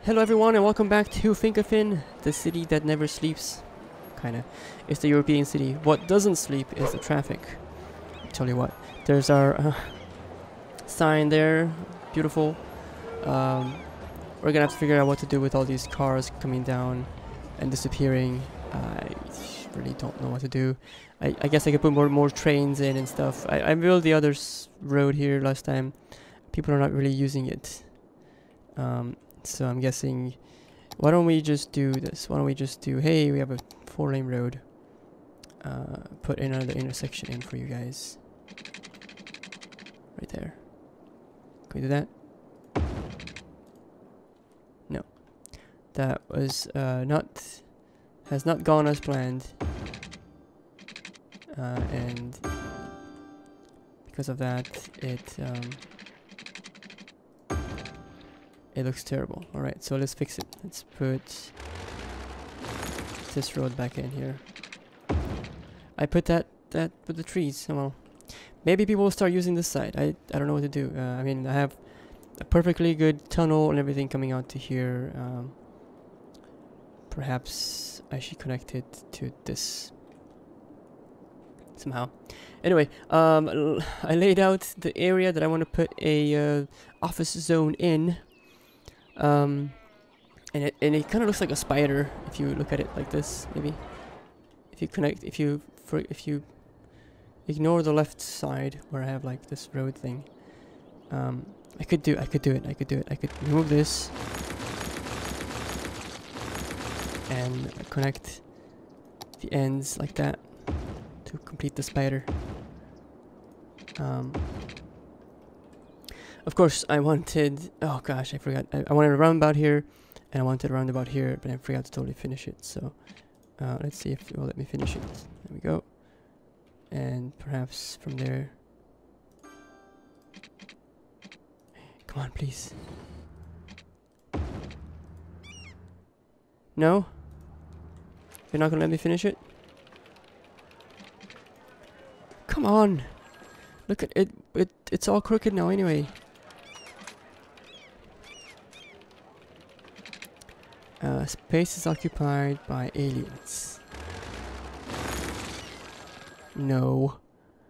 Hello everyone and welcome back to Vinkeveen, the city that never sleeps. Kinda. It's the European city. What doesn't sleep is the traffic. I'll tell you what. There's our sign there. Beautiful. We're gonna have to figure out what to do with all these cars coming down and disappearing. I really don't know what to do. I guess I could put more trains in and stuff. I built the other road here last time. People are not really using it. So I'm guessing, why don't we just do this? Why don't we just do, hey, we have a 4-lane road. Put another intersection in for you guys. Right there. Can we do that? No. That was has not gone as planned. And because of that, it looks terrible. Alright, so let's fix it. Let's put this road back in here. I put that with the trees. Well, maybe people will start using this side. I don't know what to do. I mean, I have a perfectly good tunnel and everything coming out to here. Perhaps I should connect it to this somehow. Anyway, I laid out the area that I want to put a office zone in. And it kind of looks like a spider if you look at it like this. Maybe if you ignore the left side where I have like this road thing. I could do it. I could remove this and connect the ends like that to complete the spider. Of course, I wanted... Oh gosh, I forgot. I wanted a roundabout here, and I wanted a roundabout here, but I forgot to totally finish it. So, let's see if it will let me finish it. There we go. And perhaps from there... Come on, please. No? You're not gonna let me finish it? Come on! Look at it. It's all crooked now anyway. Space is occupied by aliens. No.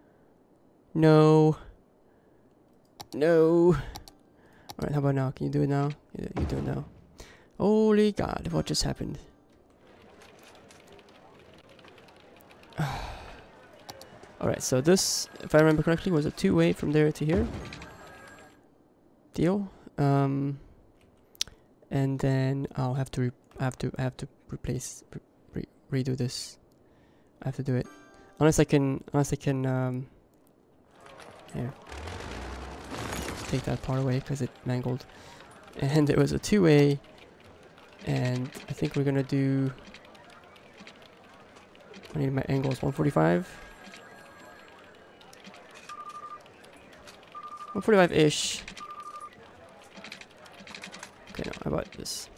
No. No. Alright, how about now? Can you do it now? You do it now. Holy God, what just happened? Alright, so this, if I remember correctly, was a 2-way from there to here. Deal. And then I'll have to replace redo this. I have to do it unless I can here, just take that part away because it mangled. And it was a 2-way, and I think we're gonna do, I need my angles 145. 145-ish. Okay, now how about this?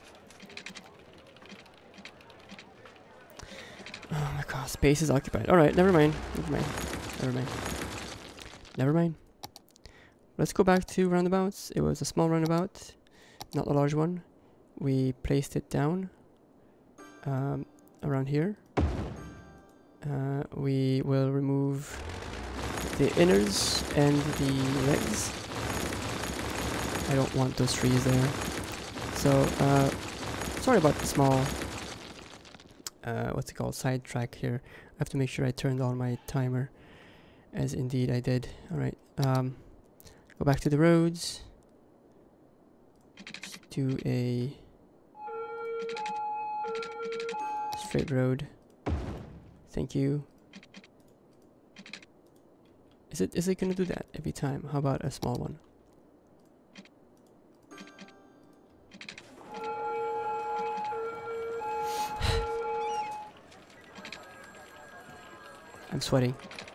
Oh my God, space is occupied. Alright, never mind. Let's go back to roundabouts. It was a small roundabout, not a large one. We placed it down around here. We will remove the inners and the legs. I don't want those trees there. So, sorry about the small, what's it called, sidetrack here. I have to make sure I turned on my timer, as indeed I did. Alright, go back to the roads. Just do a straight road. Thank you. Is it gonna do that every time? How about a small one? I'm sweating.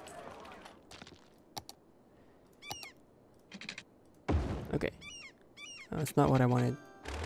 Okay. That's not what I wanted.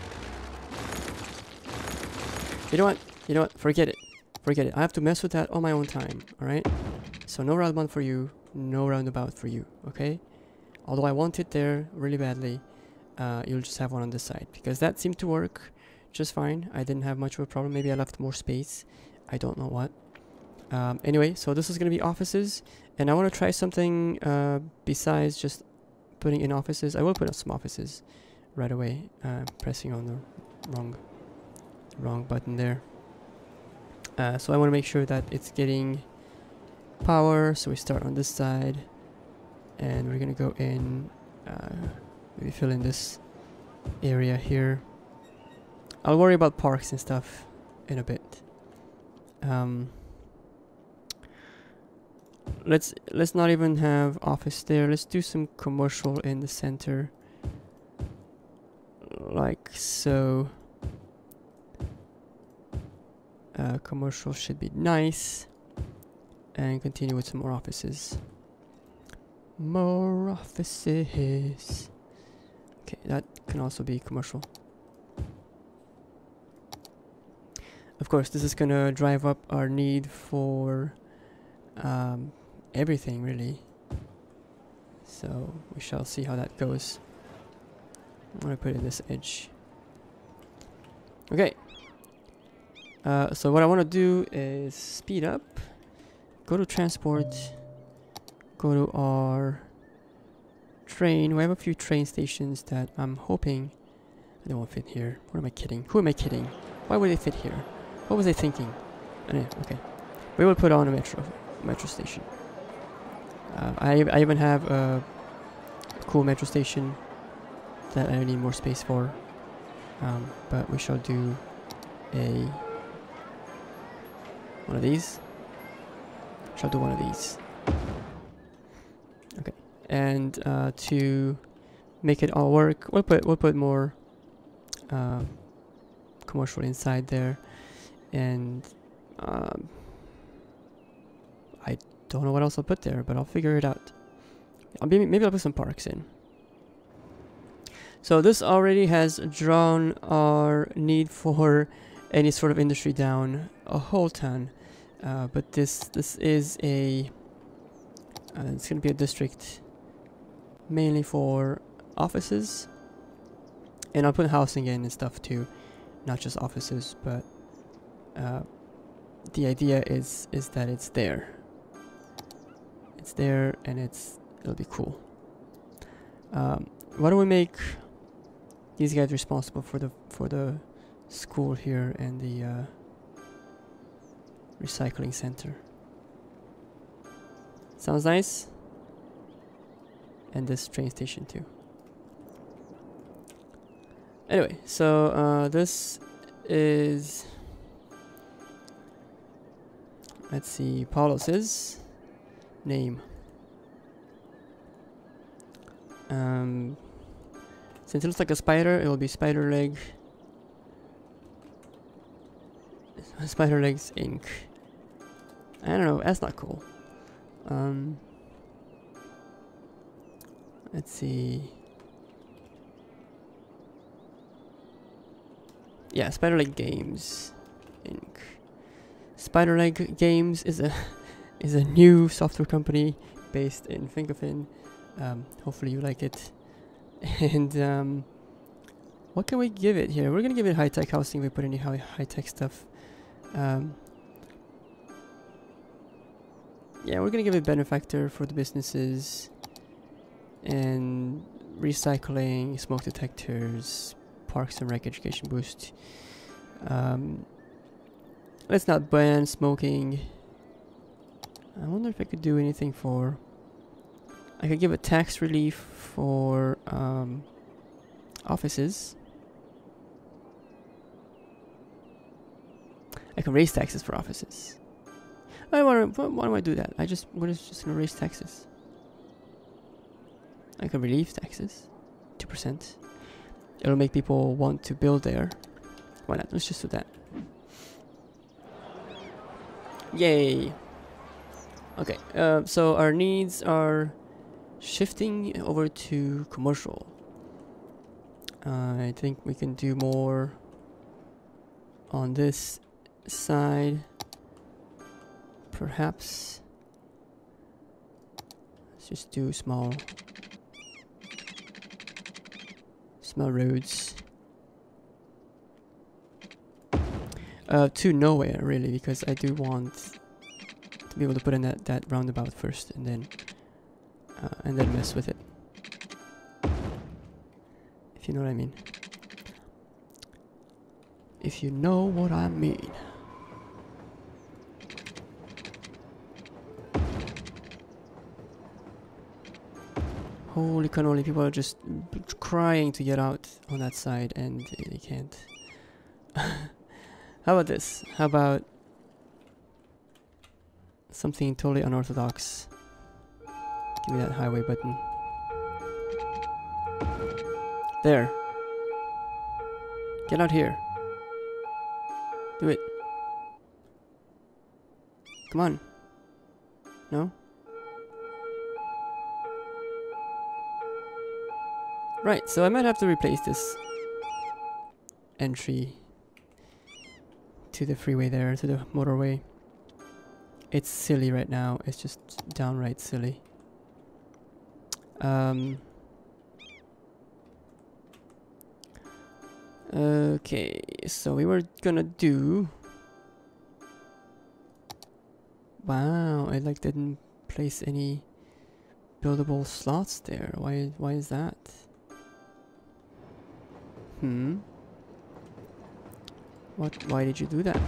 You know what? Forget it. I have to mess with that on my own time, alright? So no roundabout for you, no roundabout for you, okay? Although I want it there really badly, you'll just have one on this side, because that seemed to work. just fine. I didn't have much of a problem. Maybe I left more space. I don't know what. Anyway, so this is going to be offices, and I want to try something besides just putting in offices. I will put up some offices right away, pressing on the wrong button there. So I want to make sure that it's getting power, so we start on this side, and we're going to go in, maybe fill in this area here. I'll worry about parks and stuff in a bit. Let's not even have office there. Let's do some commercial in the center, like so. Commercial should be nice, and continue with some more offices. More offices. Okay, that can also be commercial. Of course, this is gonna drive up our need for everything, really. So we shall see how that goes. I'm gonna put in this edge. Okay. So what I want to do is speed up, go to transport, go to our train. We have a few train stations that I'm hoping they won't fit here. What am I kidding? Who am I kidding? Why would they fit here? What was I thinking? Anyway, okay. We will put on a metro station. I even have a cool metro station that I need more space for. But we shall do one of these. Shall do one of these. Okay, and to make it all work, we'll put more commercial inside there, and I don't know what else I'll put there, but I'll figure it out. Maybe I'll put some parks in. So this already has drawn our need for any sort of industry down a whole ton. But this is a it's going to be a district mainly for offices, and I'll put housing in and stuff too, not just offices. But the idea is that it's there, and it'll be cool. Why don't we make these guys responsible for the school here and the recycling center? Sounds nice. And this train station too. Anyway, so this is, let's see, Paulus's name. Since it looks like a spider, it will be Spider Leg. Spider Legs Inc. I don't know, that's not cool. Let's see. Yeah, Spider Leg Games Inc. Spider Leg Games is a new software company based in Vinkeveen. Hopefully you like it. And what can we give it here? We're gonna give it high-tech housing. We put any high-tech stuff. Yeah, we're gonna give it benefactor for the businesses, and recycling, smoke detectors, parks and rec education boost. Let's not ban smoking. I wonder if I could do anything for. I could give a tax relief for offices. I can raise taxes for offices. Why do I do that? We're just gonna raise taxes. I can relieve taxes, 2%. It'll make people want to build there. Why not? Let's just do that. Yay! Okay, so our needs are shifting over to commercial. I think we can do more on this side. Perhaps let's just do small roads. To nowhere really, because I do want to be able to put in that roundabout first, and then mess with it. If you know what I mean. If you know what I mean. Holy cannoli, people are just crying to get out on that side, and they can't. How about this? How about something totally unorthodox? Give me that highway button. There. Get out here. Do it. Come on. No? Right, so I might have to replace this entry to the freeway there, to the motorway. It's silly right now. It's just downright silly. Okay, so we were gonna do... Wow, I like didn't place any buildable slots there. Why is that? Why did you do that?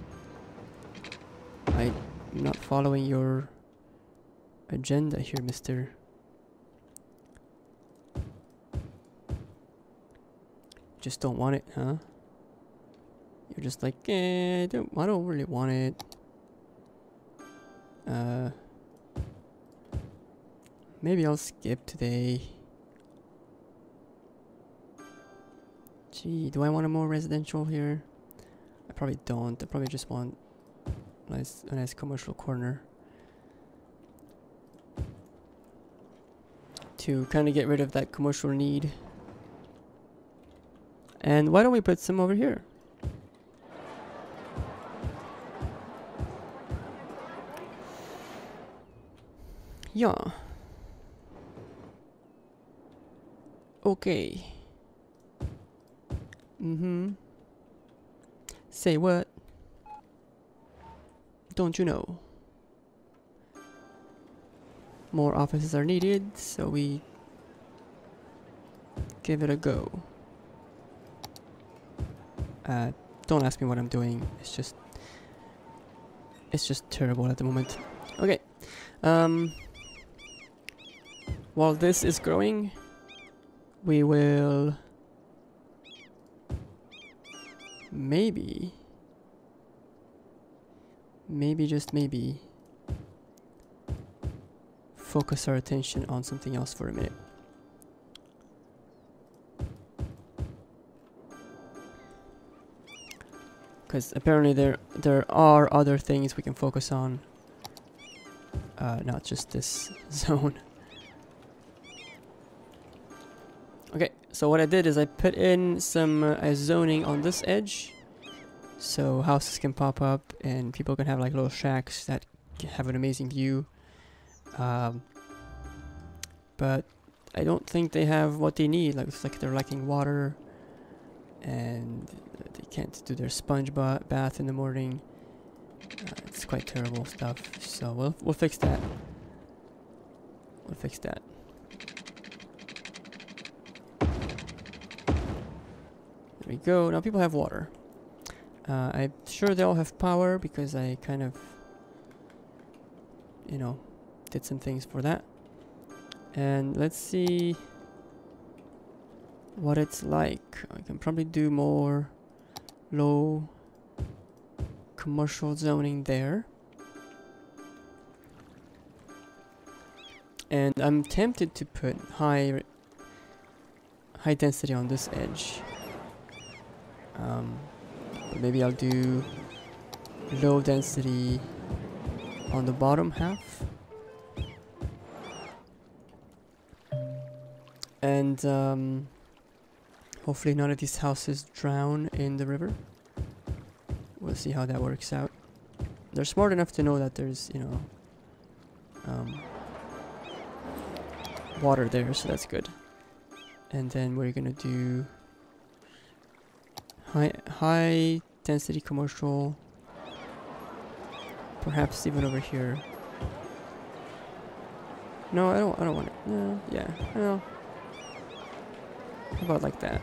I'm not following your agenda here, mister. Just don't want it, huh? You're just like, I don't really want it. Maybe I'll skip today. Gee, do I want a more residential here? I probably don't. I probably just want a nice commercial corner to kind of get rid of that commercial need. And why don't we put some over here? Yeah. Okay. Say what? Don't you know? More offices are needed, so we give it a go. Don't ask me what I'm doing. It's just terrible at the moment. Okay. While this is growing, we will maybe just maybe focus our attention on something else for a minute. Because apparently there are other things we can focus on, not just this zone. Okay, so what I did is I put in some zoning on this edge, so houses can pop up and people can have like little shacks that have an amazing view. But I don't think they have what they need. Like, it's like they're lacking water, and they can't do their sponge bath in the morning. It's quite terrible stuff. So we'll fix that. We'll fix that. There we go. Now people have water. I'm sure they all have power because I kind of, you know, did some things for that. And let's see what it's like. I can probably do more low commercial zoning there. And I'm tempted to put high density on this edge. But maybe I'll do low density on the bottom half. And hopefully none of these houses drown in the river. We'll see how that works out. They're smart enough to know that there's, you know, water there, so that's good. And then we're gonna do high density commercial. Perhaps even over here. No, I don't want it. No, yeah, well. How about like that?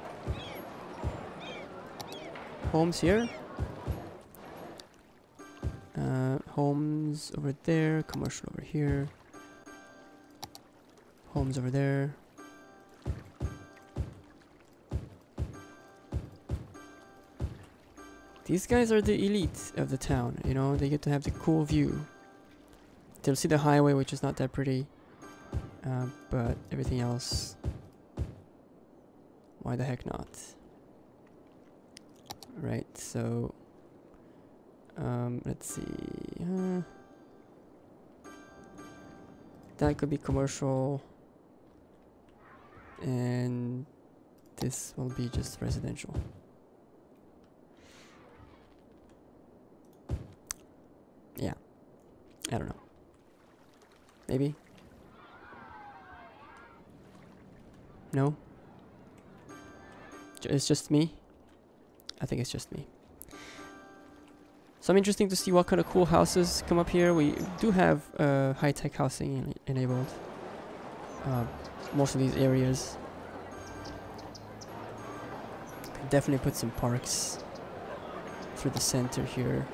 Homes here. Homes over there, commercial over here. Homes over there. These guys are the elite of the town, you know, they get to have the cool view. They'll see the highway, which is not that pretty, but everything else, why the heck not? Right, so, let's see, that could be commercial, and this will be just residential. Yeah, I don't know. Maybe? No? It's just me? I think it's just me. So I'm interesting to see what kind of cool houses come up here. We do have high-tech housing enabled. Most of these areas. Could definitely put some parks through the center here.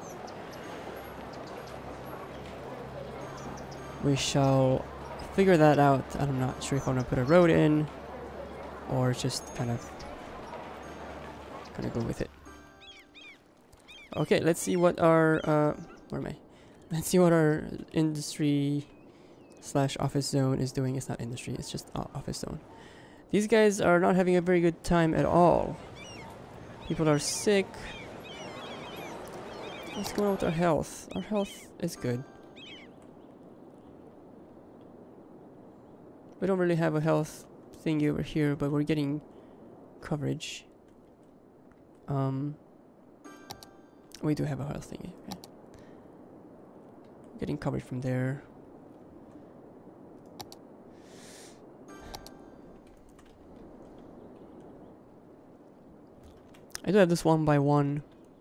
We shall figure that out. I'm not sure if I want to put a road in or just kind of go with it. Okay, let's see what our where am I? Let's see what our industry / office zone is doing. It's not industry, it's just office zone. These guys are not having a very good time at all. People are sick. What's going on with our health? Our health is good. We don't really have a health thingy over here, but we're getting coverage. We do have a health thingy. Okay. Getting coverage from there. I do have this 1x1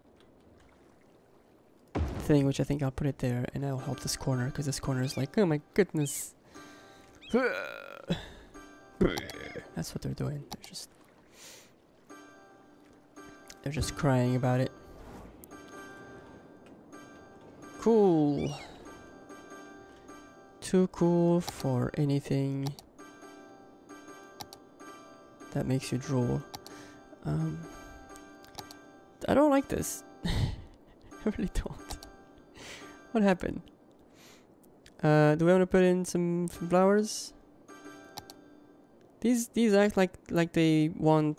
thing, which I think I'll put it there, and that'll help this corner, because this corner is like, oh my goodness. That's what they're doing. They're just crying about it. Cool. Too cool for anything that makes you drool. I don't like this. I really don't. What happened? Do we want to put in some flowers? These act like they want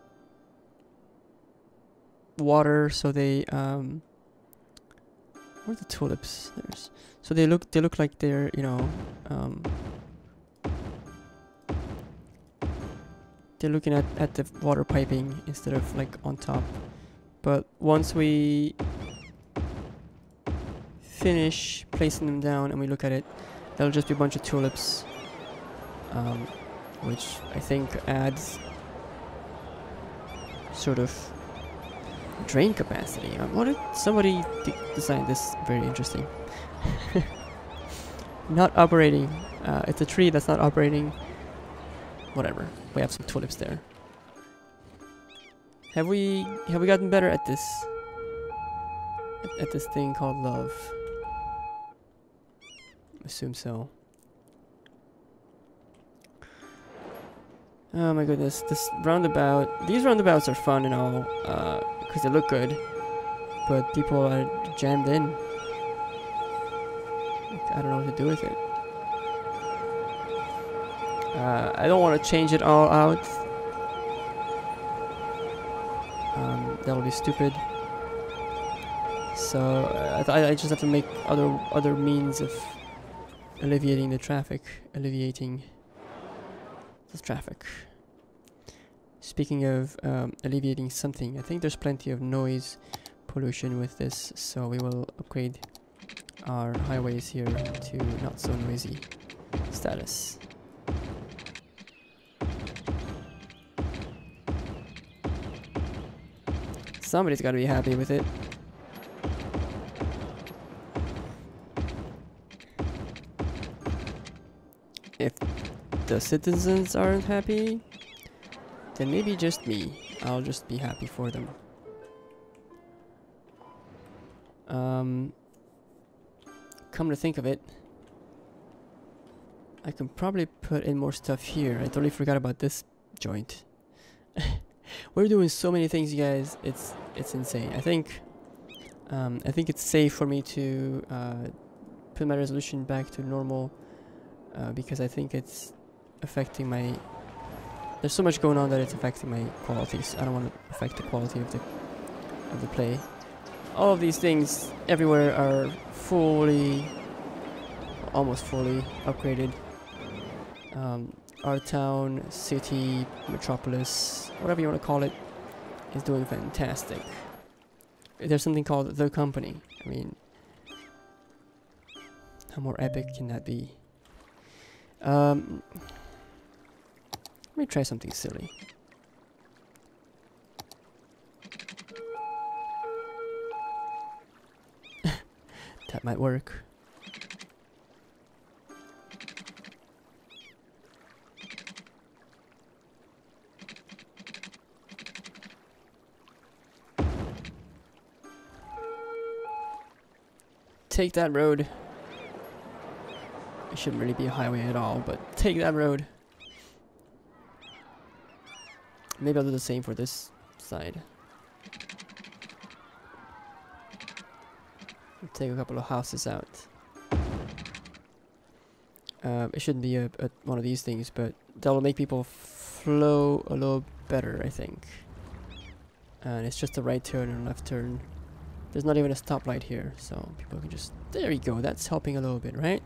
water, so they where are the tulips? So they look like they're, you know, they're looking at the water piping instead of like on top. But once we finish placing them down and we look at it, that'll just be a bunch of tulips, which I think adds sort of drain capacity. What did somebody design this? Very interesting. Not operating. It's a tree that's not operating. Whatever. We have some tulips there. Have we gotten better at this? At this thing called love? Assume so. Oh my goodness, this roundabout. These roundabouts are fun and all, because they look good, but people are jammed in. Like, I don't know what to do with it. I don't want to change it all out. That'll be stupid. So I just have to make other means of alleviating the traffic. Alleviating the traffic. Speaking of alleviating something, I think there's plenty of noise pollution with this, so we will upgrade our highways here to not so noisy status. Somebody's got to be happy with it. If the citizens aren't happy, then maybe just me. I'll just be happy for them. Come to think of it, I can probably put in more stuff here. I totally forgot about this joint. We're doing so many things, you guys. It's insane. I think it's safe for me to put my resolution back to normal because I think it's affecting my. There's so much going on that it's affecting my qualities. I don't want to affect the quality of the play. All of these things everywhere are almost fully upgraded. Our town, city, metropolis, whatever you want to call it, is doing fantastic. There's something called The Company. I mean, how more epic can that be? Let me try something silly. That might work. Take that road. It shouldn't really be a highway at all, but take that road. Maybe I'll do the same for this side. Take a couple of houses out. It shouldn't be one of these things, but that'll make people flow a little better, I think. And it's just a right turn and a left turn. There's not even a stoplight here, so people can just... There you go, that's helping a little bit, right?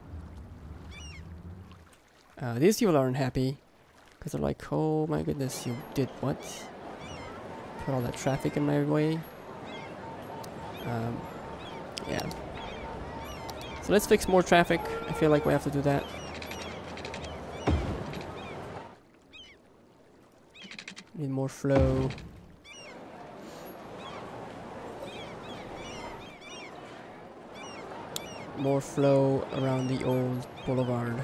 These people aren't happy, because they're like, oh my goodness, you did what? Put all that traffic in my way. Yeah. So let's fix more traffic. I feel like we have to do that. Need more flow. More flow around the old boulevard.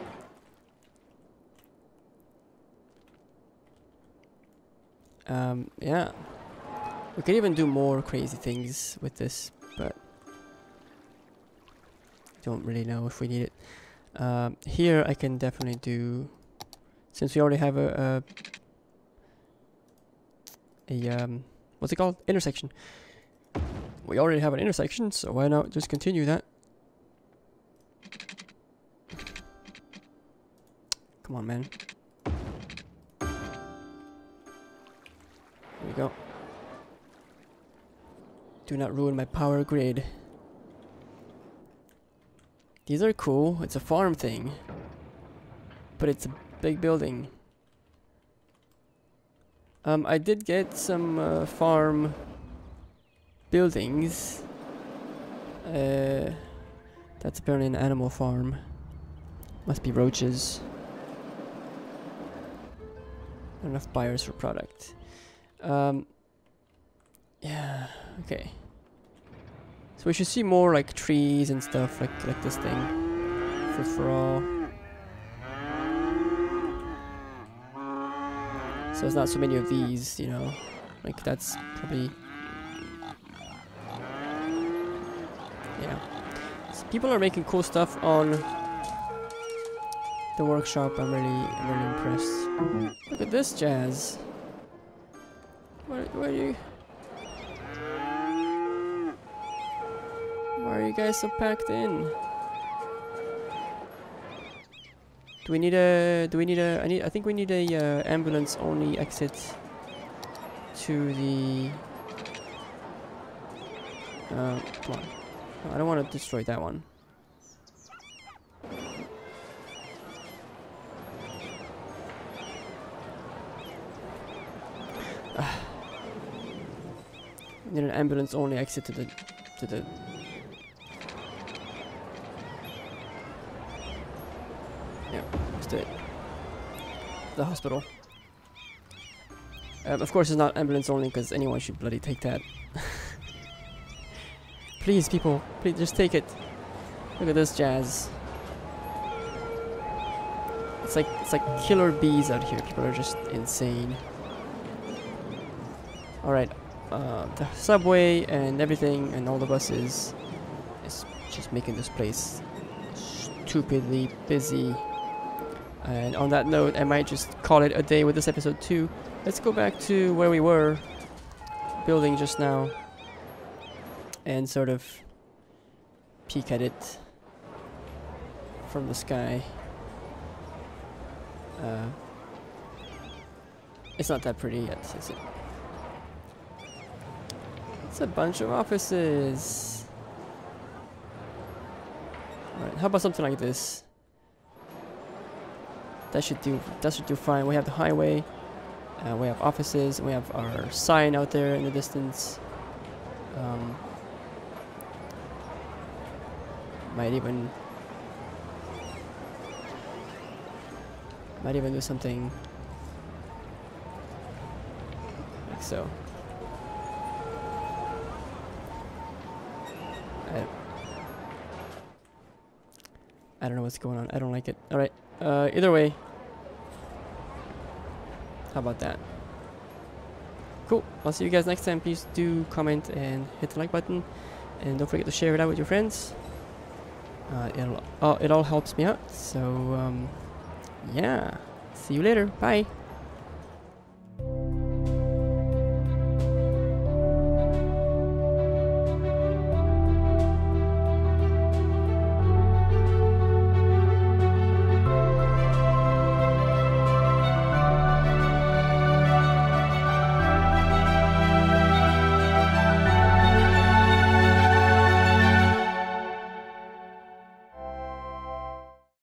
Yeah. We could even do more crazy things with this, but don't really know if we need it. Here I can definitely do, since we already have a what's it called? Intersection. We already have an intersection, so why not just continue that? Come on, man. There we go. Do not ruin my power grid. These are cool. It's a farm thing. But it's a big building. I did get some farm buildings. That's apparently an animal farm. Must be roaches. Not enough buyers for product. Yeah, okay. So we should see more like trees and stuff like this thing. Food for all. So there's not so many of these, you know. Like that's probably... Yeah. So people are making cool stuff on the workshop. I'm really impressed. Look at this jazz. Where are you guys so packed in? I think we need a ambulance only exit to the come on. No, I don't want to destroy that one. Need an ambulance only exit to the yeah, let's do it. The hospital. Of course, it's not ambulance only, because anyone should bloody take that. Please, people, please just take it. Look at this jazz. It's like killer bees out here. People are just insane. All right, the subway and everything and all the buses is just making this place stupidly busy. And on that note, I might just call it a day with this episode too. Let's go back to where we were building just now and sort of peek at it from the sky. It's not that pretty yet, is it? It's a bunch of offices. Alright, how about something like this? That should do fine. We have the highway, we have offices, we have our sign out there in the distance. Might even do something like so. I don't know what's going on. I don't like it. Alright, either way. How about that? Cool. I'll see you guys next time. Please do comment and hit the like button. And don't forget to share it out with your friends. It all helps me out. So, yeah. See you later. Bye.